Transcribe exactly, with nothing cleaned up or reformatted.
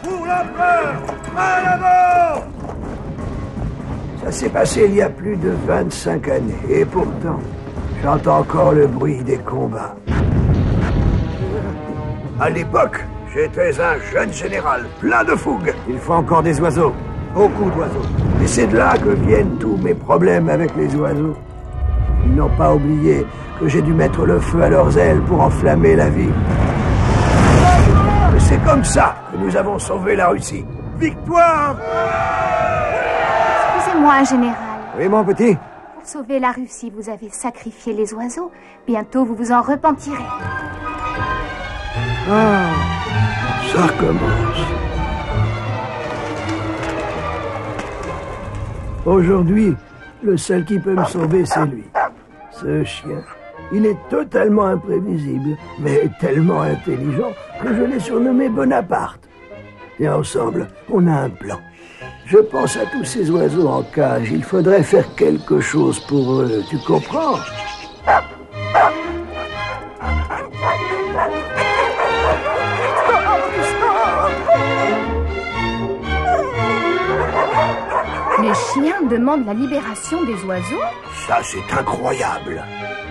Pour l'empereur! À l'avant! Ça s'est passé il y a plus de vingt-cinq années, et pourtant, j'entends encore le bruit des combats. À l'époque, j'étais un jeune général, plein de fougue. Il faut encore des oiseaux, beaucoup d'oiseaux. Et c'est de là que viennent tous mes problèmes avec les oiseaux. Ils n'ont pas oublié que j'ai dû mettre le feu à leurs ailes pour enflammer la ville. Et c'est comme ça que nous avons sauvé la Russie. Victoire! Excusez-moi, général. Oui, mon petit? Pour sauver la Russie, vous avez sacrifié les oiseaux. Bientôt, vous vous en repentirez. Ah, ça commence. Aujourd'hui, le seul qui peut me sauver, c'est lui. Ce chien. Il est totalement imprévisible, mais tellement intelligent que je l'ai surnommé Bonaparte. Et ensemble, on a un plan. Je pense à tous ces oiseaux en cage. Il faudrait faire quelque chose pour eux. Tu comprends? Les chiens demandent la libération des oiseaux? Ça, c'est incroyable.